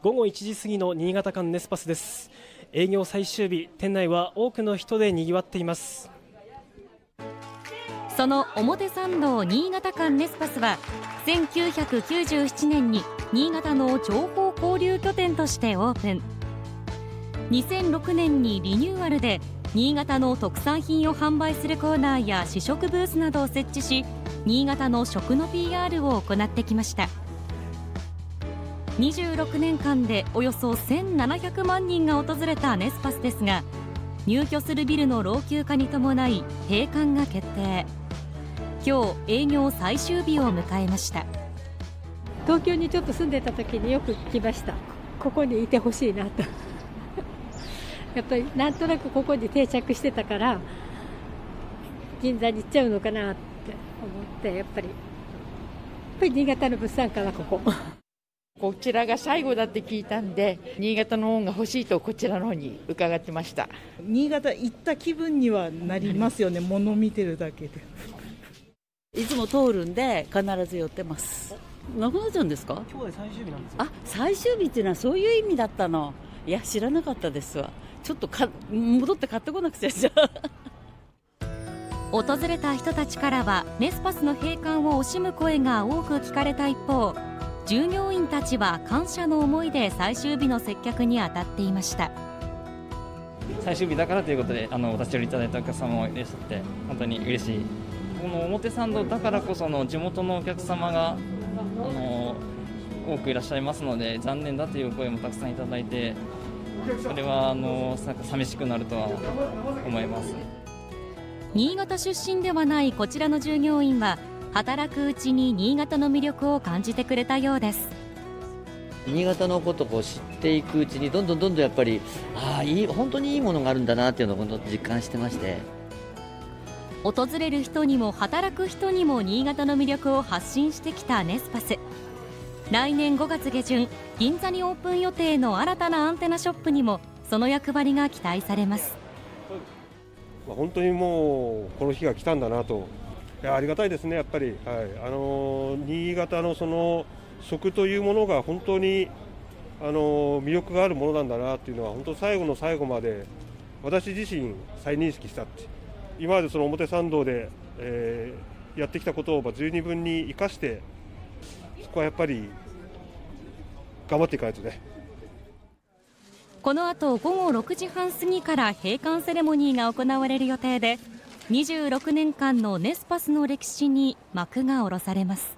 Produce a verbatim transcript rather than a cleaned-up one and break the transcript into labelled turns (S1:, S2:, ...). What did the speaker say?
S1: 午後いちじ過ぎの新潟館ネスパスです。営業最終日、店内は多くの人で賑わっています。
S2: その表参道新潟館ネスパスはせんきゅうひゃくきゅうじゅうななねんに新潟の情報交流拠点としてオープン。にせんろくねんにリニューアルで新潟の特産品を販売するコーナーや試食ブースなどを設置し、新潟の食の ピーアール を行ってきました。にじゅうろくねんかんでおよそせんななひゃくまんにんが訪れたネスパスですが、入居するビルの老朽化に伴い閉館が決定。今日営業最終日を迎えました。
S3: 東京にちょっと住んでた時によく来ました。ここにいてほしいなとやっぱりなんとなくここに定着してたから銀座に行っちゃうのかなって思って、やっぱりやっぱり新潟の物産かな、ここ
S4: こちらが最後だって聞いたんで、新潟の恩が欲しいとこちらの方に伺ってました。
S5: 新潟行った気分にはなりますよね、物見てるだけで。
S6: いつも通るんで必ず寄ってます。なくなっちゃうんですか？
S1: 今日で最終日なんですよ。
S6: あ、最終日っていうのはそういう意味だったの。いや、知らなかったですわ。ちょっとか戻って買ってこなくちゃじゃ
S2: 訪れた人たちからはネスパスの閉館を惜しむ声が多く聞かれた一方、従業員たちは感謝の思いで最終日の接客に当たっていました。
S7: 最終日だからということであのお立ち寄りいただいたお客様もいらっしゃって本当に嬉しい。この表参道だからこその地元のお客様があの多くいらっしゃいますので、残念だという声もたくさんいただいて、それはあのなんか寂しくなるとは思います。
S2: 新潟出身ではないこちらの従業員は働くうちに新潟の魅力を感じてくれたようです。
S8: 新潟のことを知っていくうちにどんどんどんどんやっぱりああいい本当にいいものがあるんだなっていうのを本当実感してまして、
S2: 訪れる人にも働く人にも新潟の魅力を発信してきたネスパス。来年ごがつげじゅん、銀座にオープン予定の新たなアンテナショップにもその役割が期待されます。
S9: 本当にもうこの日が来たんだなと、いやありがたいですね。やっぱり、はい、あの新潟のその食というものが本当にあの魅力があるものなんだなっていうのは本当最後の最後まで私自身再認識したって。今までその表参道で、えー、やってきたことを十二分に生かして、そこはやっぱり頑張っていかないとね。
S2: この後午後ろくじはん過ぎから閉館セレモニーが行われる予定で、にじゅうろくねんかんのネスパスの歴史に幕が下ろされます。